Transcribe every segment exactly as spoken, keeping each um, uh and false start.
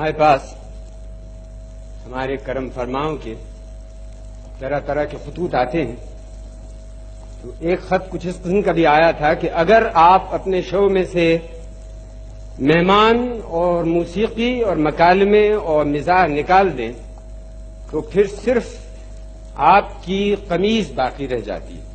ہمارے پاس ہمارے کرم فرماؤں کے طرح طرح کے خطوط آتے ہیں، تو ایک خط کچھ اس قسم کا بھی آیا تھا کہ اگر آپ اپنے شو میں سے مہمان اور موسیقی اور مکالمے اور مزاح نکال دیں تو پھر صرف آپ کی قمیض باقی رہ جاتی ہے۔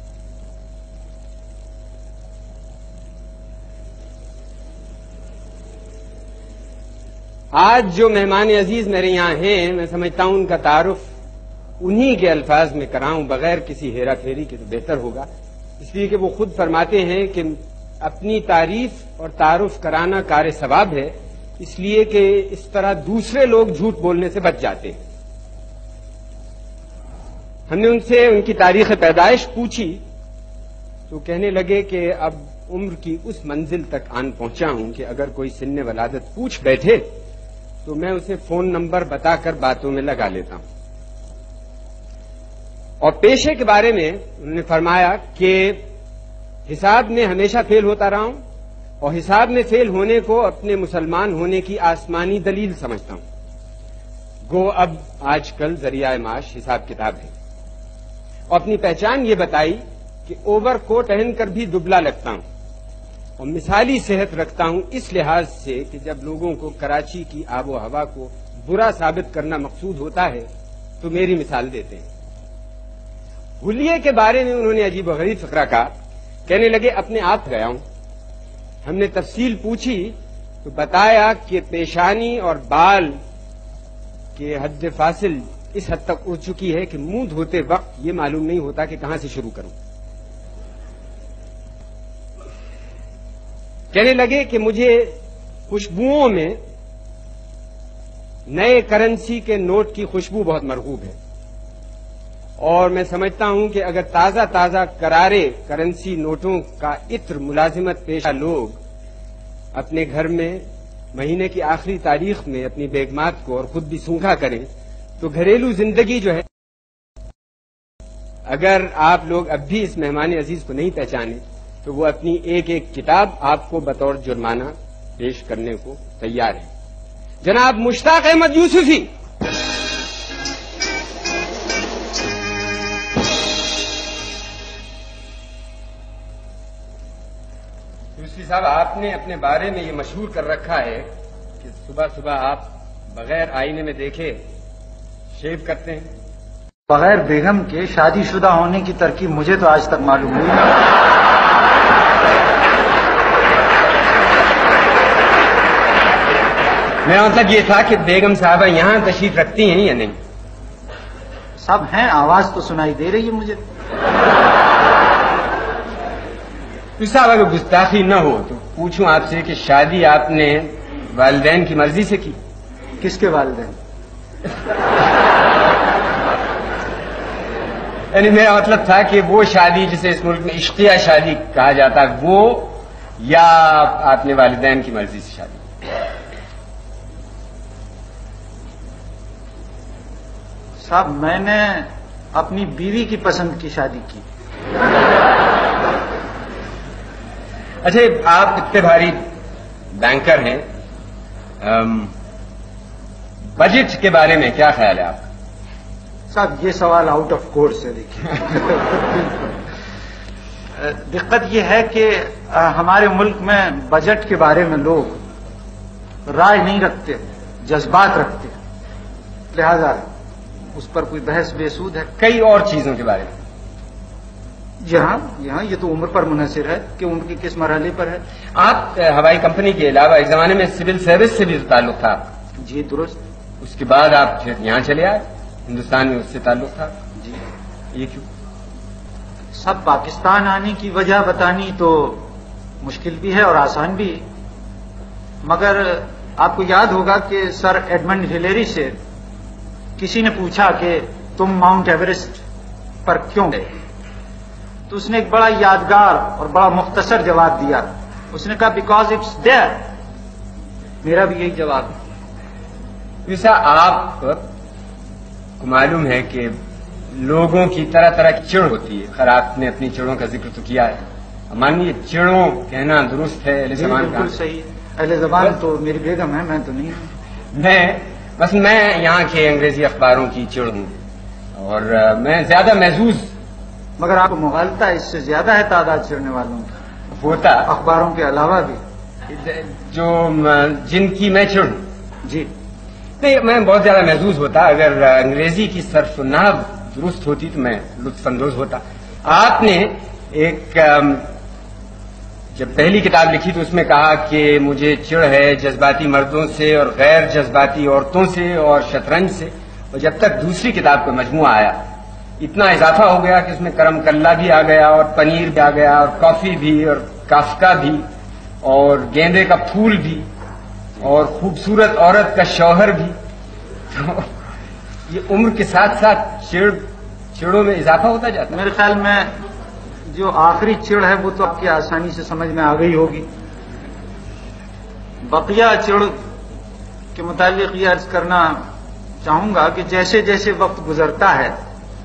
آج جو مہمان عزیز میرے یہاں ہیں، میں سمجھتا ہوں ان کا تعارف انہی کے الفاظ میں کراؤں بغیر کسی ہیرا پھیری کے تو بہتر ہوگا، اس لیے کہ وہ خود فرماتے ہیں کہ اپنی تعریف اور تعارف کرانا کار ثواب ہے، اس لیے کہ اس طرح دوسرے لوگ جھوٹ بولنے سے بچ جاتے ہیں۔ ہم نے ان سے ان کی تاریخ پیدائش پوچھی تو کہنے لگے کہ اب عمر کی اس منزل تک آن پہنچا ہوں کہ اگر کوئی سن ولادت پوچھ بیٹھے تو میں اسے فون نمبر بتا کر باتوں میں لگا لیتا ہوں۔ اور پیشے کے بارے میں انہوں نے فرمایا کہ حساب میں ہمیشہ فیل ہوتا رہا ہوں اور حساب میں فیل ہونے کو اپنے مسلمان ہونے کی آسمانی دلیل سمجھتا ہوں۔ گو اب آج کل ذریعہ معاش حساب کتاب ہے، اور اپنی پہچان یہ بتائی کہ اوور کوٹ پہن کر بھی دبلا لگتا ہوں اور مثالی صحت رکھتا ہوں اس لحاظ سے کہ جب لوگوں کو کراچی کی آب و ہوا کو برا ثابت کرنا مقصود ہوتا ہے تو میری مثال دیتے ہیں۔ حلیے کے بارے میں انہوں نے عجیب و غریب فقرہ کہا، کہنے لگے اپنے آپ گیا ہوں، ہم نے تفصیل پوچھی تو بتایا کہ پیشانی اور بال کے حد فاصل اس حد تک اڑ چکی ہے کہ منہ دھوتے وقت یہ معلوم نہیں ہوتا کہ کہاں سے شروع کروں۔ کہنے لگے کہ مجھے خوشبوؤں میں نئے کرنسی کے نوٹ کی خوشبو بہت مرغوب ہے، اور میں سمجھتا ہوں کہ اگر تازہ تازہ کرارے کرنسی نوٹوں کا عطر ملازمت پیشہ لوگ اپنے گھر میں مہینے کی آخری تاریخ میں اپنی بیگمات کو اور خود بھی سونگھا کریں تو گھریلو زندگی جو ہے، اگر آپ لوگ اب بھی اس مہمان عزیز کو نہیں پہچانے تو وہ اپنی ایک ایک کتاب آپ کو بطور جرمانہ پیش کرنے کو تیار ہے۔ جناب مشتاق احمد یوسفی۔ یوسفی صاحب، آپ نے اپنے بارے میں یہ مشہور کر رکھا ہے کہ صبح صبح آپ بغیر آئینے میں دیکھے شیو کرتے ہیں۔ بغیر بیگم کے شادی شدہ ہونے کی ترکیب مجھے تو آج تک معلوم ہوئی۔ میرا مطلب یہ تھا کہ بیگم صاحبہ یہاں تشریف رکھتی ہیں یا نہیں؟ سب ہیں، آواز تو سنائی دے رہی ہے مجھے۔ صاحب اگر گستاخی نہ ہو تو پوچھوں آپ سے کہ شادی آپ نے والدین کی مرضی سے کی؟ کس کے والدین؟ یعنی میرا مطلب تھا کہ وہ شادی جسے اس ملک میں عشقیہ شادی کہا جاتا ہے وہ، یا آپ نے والدین کی مرضی سے شادی؟ صاحب میں نے اپنی بیوی کی پسند کی شادی کی۔ اچھا، آپ اتنے بھاری بینکر ہیں، بجٹ کے بارے میں کیا خیال ہے آپ کا؟ صاحب یہ سوال آؤٹ آف کورس ہے۔ دیکھیے دقت یہ ہے کہ ہمارے ملک میں بجٹ کے بارے میں لوگ رائے نہیں رکھتے، جذبات رکھتے، لہذا اس پر کوئی بحث بے سود ہے۔ کئی اور چیزوں کے بارے میں یہاں یہاں یہ تو عمر پر منحصر ہے کہ عمر کے کس مرحلے پر ہے۔ آپ ہوائی کمپنی کے علاوہ ایک زمانے میں سول سروس سے بھی تعلق تھا؟ جی درست۔ اس کے بعد آپ پھر یہاں چلے آئے، ہندوستان میں اس سے تعلق تھا؟ جی۔ یہ کیوں؟ سب پاکستان آنے کی وجہ بتانی تو مشکل بھی ہے اور آسان بھی، مگر آپ کو یاد ہوگا کہ سر ایڈمنڈ ہلیری سے کسی نے پوچھا کہ تم ماؤنٹ ایوریسٹ پر کیوں گئے، تو اس نے ایک بڑا یادگار اور بڑا مختصر جواب دیا۔ اس نے کہا بیکاز اٹس دیئر۔ میرا بھی یہی جواب ہے۔ ویسا آپ کو معلوم ہے کہ لوگوں کی طرح طرح کی چڑ ہوتی ہے، خیر آپ نے اپنی چڑوں کا ذکر تو کیا ہے، مانیے چڑوں کہنا درست ہے؟ اہل زبان بالکل صحیح ہے، اہل زبان تو میری بیگم ہے، میں تو نہیں ہوں۔ میں بس میں یہاں کے انگریزی اخباروں کی چڑ ہوں اور میں زیادہ محظوظ. مگر آپ کو مغالطہ اس سے زیادہ ہے تعداد چڑھنے والوں کی ہوتا اخباروں کے علاوہ بھی جو جن کی میں چڑ ہوں. جی نہیں, میں بہت زیادہ محظوظ ہوتا. اگر انگریزی کی صرف و نحو درست ہوتی تو میں لطف اندوز ہوتا. آپ نے ایک جب پہلی کتاب لکھی تو اس میں کہا کہ مجھے چڑ ہے جذباتی مردوں سے اور غیر جذباتی عورتوں سے اور شطرنج سے. اور جب تک دوسری کتاب کا مجموعہ آیا اتنا اضافہ ہو گیا کہ اس میں کرم کلا بھی آ گیا اور پنیر بھی آ گیا اور کافی بھی اور کافکا بھی اور گیندے کا پھول بھی اور خوبصورت عورت کا شوہر بھی. تو یہ عمر کے ساتھ ساتھ چڑ چڑوں میں اضافہ ہوتا جاتا ہے. میرے خیال میں جو آخری چڑ ہے وہ تو آپ کی آسانی سے سمجھ میں آ گئی ہوگی. بقیہ چڑ کے متعلق یہ عرض کرنا چاہوں گا کہ جیسے جیسے وقت گزرتا ہے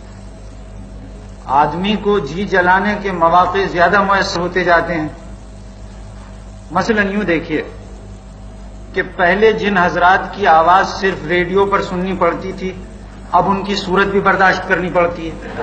آدمی کو جی جلانے کے مواقع زیادہ میسر ہوتے جاتے ہیں. مثلا یوں دیکھیے کہ پہلے جن حضرات کی آواز صرف ریڈیو پر سننی پڑتی تھی اب ان کی صورت بھی برداشت کرنی پڑتی ہے.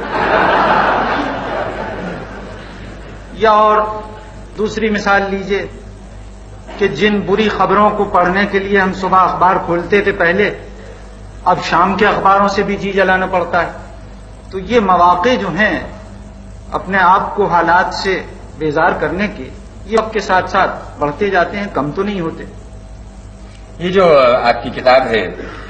یا اور دوسری مثال لیجئے کہ جن بری خبروں کو پڑھنے کے لیے ہم صبح اخبار کھولتے تھے پہلے اب شام کے اخباروں سے بھی جی جلانا پڑتا ہے. تو یہ مواقع جو ہیں اپنے آپ کو حالات سے بیزار کرنے کے یہ وقت کے ساتھ ساتھ بڑھتے جاتے ہیں, کم تو نہیں ہوتے. یہ جو آپ کی کتاب ہے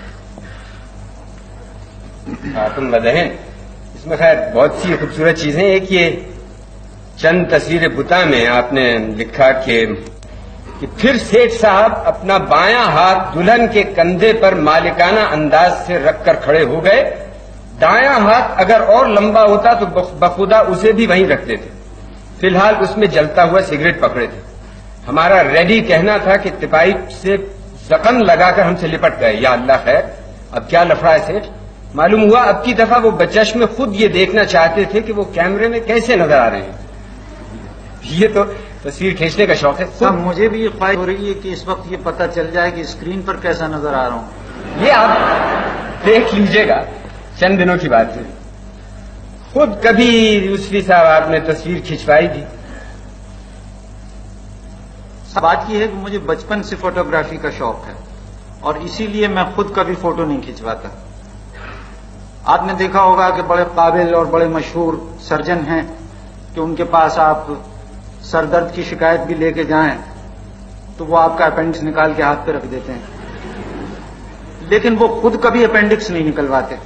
خاتون بدہن اس میں خیر بہت سی خوبصورت چیزیں. ایک یہ چند تصویر بتا میں آپ نے لکھا کہ کہ پھر سیٹھ صاحب اپنا بایاں ہاتھ دلہن کے کندھے پر مالکانہ انداز سے رکھ کر کھڑے ہو گئے. دایاں ہاتھ اگر اور لمبا ہوتا تو بخدا اسے بھی وہیں رکھتے تھے. فی الحال اس میں جلتا ہوا سگریٹ پکڑے تھے. ہمارا ریڈی کہنا تھا کہ تپائی سے زخم لگا کر ہم سے لپٹ گئے. یا اللہ خیر اب کیا لفڑا ہے سیٹھ. معلوم ہوا اب کی دفعہ وہ بچش میں خود یہ دیکھنا چاہتے تھے کہ وہ کیمرے میں کیسے نظر آ رہے ہیں. یہ تو تصویر کھینچنے کا شوق ہے. اب مجھے بھی یہ خواہش ہو رہی ہے کہ اس وقت یہ پتہ چل جائے کہ اسکرین پر کیسا نظر آ رہا ہوں. یہ آپ دیکھ لیجئے گا, چند دنوں کی بات ہے. خود کبھی یوسفی صاحب آپ نے تصویر کھنچوائی تھی. بات یہ ہے کہ مجھے بچپن سے فوٹوگرافی کا شوق ہے اور اسی لیے میں خود کبھی فوٹو نہیں کھنچواتا. آپ نے دیکھا ہوگا کہ بڑے قابل اور بڑے مشہور سرجن ہیں کہ ان کے پاس آپ سر درد کی شکایت بھی لے کے جائیں تو وہ آپ کا اپینڈکس نکال کے ہاتھ پہ رکھ دیتے ہیں, لیکن وہ خود کبھی اپینڈکس نہیں نکلواتے.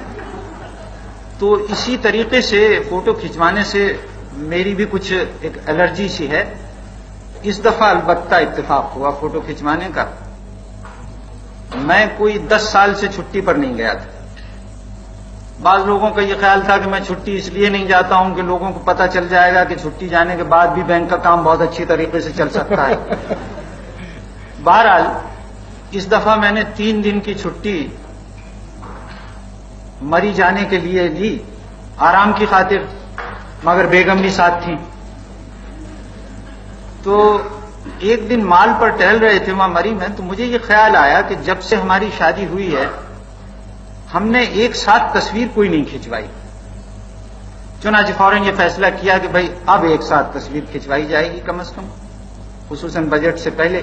تو اسی طریقے سے فوٹو کھنچوانے سے میری بھی کچھ ایک الرجی سی ہے. اس دفعہ البتہ اتفاق ہوا فوٹو کھنچوانے کا. میں کوئی دس سال سے چھٹی پر نہیں گیا تھا. بعض لوگوں کا یہ خیال تھا کہ میں چھٹی اس لیے نہیں جاتا ہوں کہ لوگوں کو پتہ چل جائے گا کہ چھٹی جانے کے بعد بھی بینک کا کام بہت اچھی طریقے سے چل سکتا ہے. بہرحال اس دفعہ میں نے تین دن کی چھٹی مری جانے کے لیے لی, آرام کی خاطر, مگر بیگم بھی ساتھ تھی. تو ایک دن مال پر ٹہل رہے تھے وہاں مری میں, تو مجھے یہ خیال آیا کہ جب سے ہماری شادی ہوئی ہے ہم نے ایک ساتھ تصویر کوئی نہیں کھنچوائی. چنانچہ فوراً یہ فیصلہ کیا کہ بھائی اب ایک ساتھ تصویر کھنچوائی جائے گی کم از کم, خصوصاً بجٹ سے پہلے.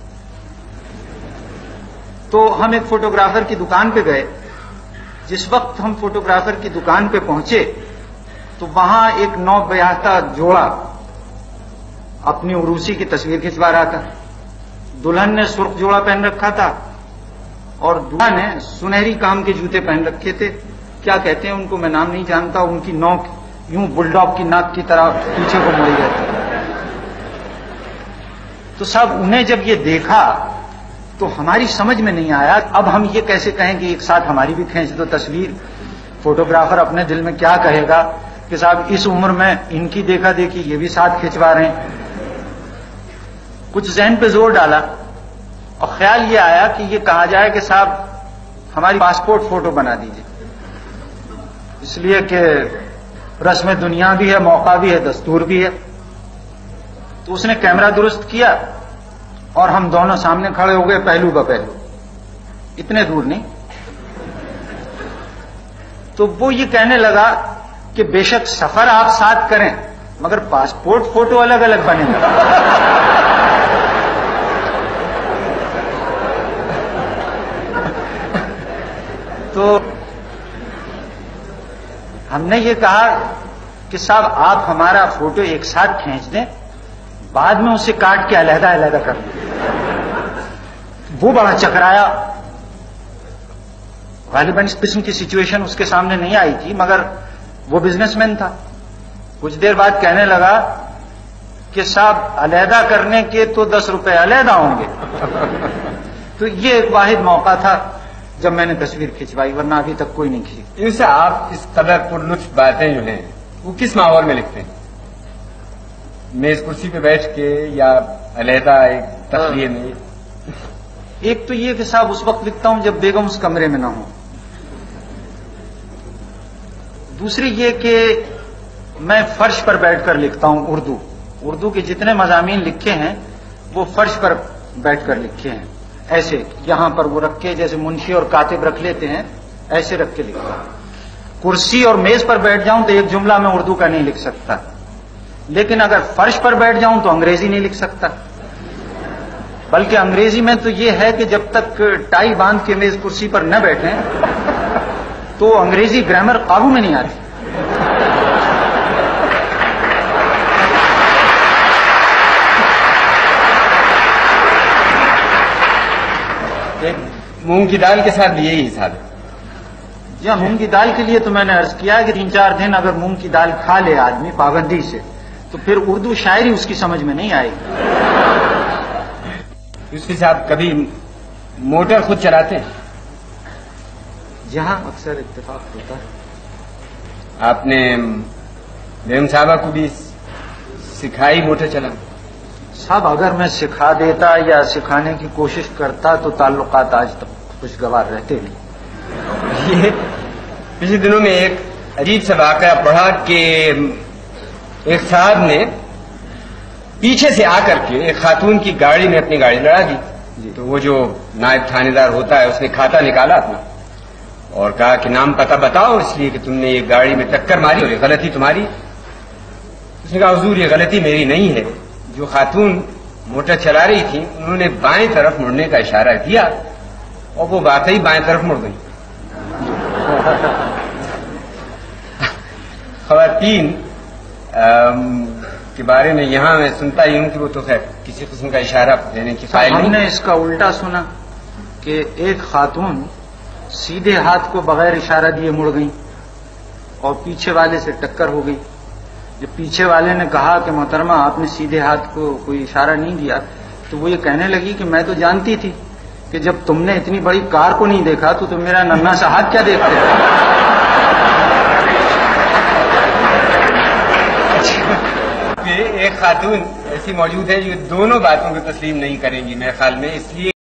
تو ہم ایک فوٹوگرافر کی دکان پہ گئے. جس وقت ہم فوٹوگرافر کی دکان پہ پہنچے تو وہاں ایک نو بیاہتا جوڑا اپنی عروسی کی تصویر کھنچوا رہا تھا. دلہن نے سرخ جوڑا پہن رکھا تھا اور دلہا نے سنہری کام کے جوتے پہن رکھے تھے. کیا کہتے ہیں ان کو, میں نام نہیں جانتا. ان کی نوک یوں بلڈاگ کی ناک کی طرح پیچھے کو مڑی رہتی. تو صاحب انہیں جب یہ دیکھا تو ہماری سمجھ میں نہیں آیا اب ہم یہ کیسے کہیں کہ ایک ساتھ ہماری بھی کھینچ دو تصویر. فوٹوگرافر اپنے دل میں کیا کہے گا کہ صاحب اس عمر میں ان کی دیکھا دیکھی یہ بھی ساتھ کھنچوا رہے ہیں. کچھ ذہن پہ زور ڈالا اور خیال یہ آیا کہ یہ کہا جائے کہ صاحب ہماری پاسپورٹ فوٹو بنا دیجیے, اس لیے کہ رسم دنیا بھی ہے, موقع بھی ہے, دستور بھی ہے. تو اس نے کیمرہ درست کیا اور ہم دونوں سامنے کھڑے ہو گئے پہلو بہ پہلو. اتنے دور نہیں. تو وہ یہ کہنے لگا کہ بے شک سفر آپ ساتھ کریں مگر پاسپورٹ فوٹو الگ الگ بنے گا. تو ہم نے یہ کہا کہ صاحب آپ ہمارا فوٹو ایک ساتھ کھینچ دیں, بعد میں اسے کاٹ کے علیحدہ علیحدہ کر دیں. وہ بڑا چکرایا. غالباً اس قسم کی سچویشن اس کے سامنے نہیں آئی تھی, مگر وہ بزنس مین تھا. کچھ دیر بعد کہنے لگا کہ صاحب علیحدہ کرنے کے تو دس روپے علیحدہ ہوں گے. تو یہ ایک واحد موقع تھا جب میں نے تصویر کھنچوائی, ورنہ ابھی تک کوئی نہیں کھینچی. ان سے آپ اس قدر پر لطف باتیں جو ہیں وہ کس ماحول میں لکھتے ہیں؟ میز کرسی پہ بیٹھ کے یا علیحدہ ایک تفریح میں؟ ایک تو یہ کہ صاحب اس وقت لکھتا ہوں جب بیگم اس کمرے میں نہ ہوں. دوسری یہ کہ میں فرش پر بیٹھ کر لکھتا ہوں. اردو اردو کے جتنے مضامین لکھے ہیں وہ فرش پر بیٹھ کر لکھے ہیں. ایسے یہاں پر وہ رکھ کے, جیسے منشی اور کاتب رکھ لیتے ہیں, ایسے رکھ کے لکھتا ہوں. کرسی اور میز پر بیٹھ جاؤں تو ایک جملہ میں اردو کا نہیں لکھ سکتا, لیکن اگر فرش پر بیٹھ جاؤں تو انگریزی نہیں لکھ سکتا. بلکہ انگریزی میں تو یہ ہے کہ جب تک ٹائی باندھ کے میز کرسی پر نہ بیٹھیں تو انگریزی گرامر قابو میں نہیں آتی. مونگ کی دال کے ساتھ بھی یہی حساب ہے. جی ہاں, مونگ کی دال کے لیے تو میں نے عرض کیا کہ تین چار دن اگر مونگ کی دال کھا لے آدمی پابندی سے تو پھر اردو شاعری اس کی سمجھ میں نہیں آئے گی. یوسفی صاحب کبھی موٹر خود چلاتے ہیں؟ جہاں اکثر اتفاق ہوتا ہے. آپ نے بیگم صاحبہ کو بھی سکھائی موٹر چلانا؟ صاحب اگر میں سکھا دیتا یا سکھانے کی کوشش کرتا تو تعلقات آج تک خوشگوار رہتے نہیں. یہ پچھلے دنوں میں ایک عجیب سا واقعہ پڑھا کہ ایک صاحب نے پیچھے سے آ کر کے ایک خاتون کی گاڑی میں اپنی گاڑی لڑا دی. تو وہ جو نائب تھانے دار ہوتا ہے اس نے کھاتا نکالا اپنا اور کہا کہ نام پتہ بتاؤ, اس لیے کہ تم نے یہ گاڑی میں ٹکر ماری اور یہ غلطی تمہاری. اس نے کہا حضور یہ غلطی میری نہیں ہے, جو خاتون موٹر چلا رہی تھی انہوں نے بائیں طرف مڑنے کا اشارہ کیا اور وہ واقعی بائیں طرف مڑ گئی. خواتین کے بارے میں یہاں میں سنتا ہی ہوں کہ وہ تو خیر کسی قسم کا اشارہ دینے کی قائل نہیں. ہم نے اس کا الٹا سنا کہ ایک خاتون سیدھے ہاتھ کو بغیر اشارہ دیے مڑ گئی اور پیچھے والے سے ٹکر ہو گئی. جب پیچھے والے نے کہا کہ محترمہ آپ نے سیدھے ہاتھ کو کوئی اشارہ نہیں دیا, تو وہ یہ کہنے لگی کہ میں تو جانتی تھی کہ جب تم نے اتنی بڑی کار کو نہیں دیکھا تو تم میرا ننھا سا ہاتھ کیا دیکھتے ہو. ایک خاتون ایسی موجود ہے جو دونوں باتوں کو تسلیم نہیں کریں گی میرے خیال میں, اس لیے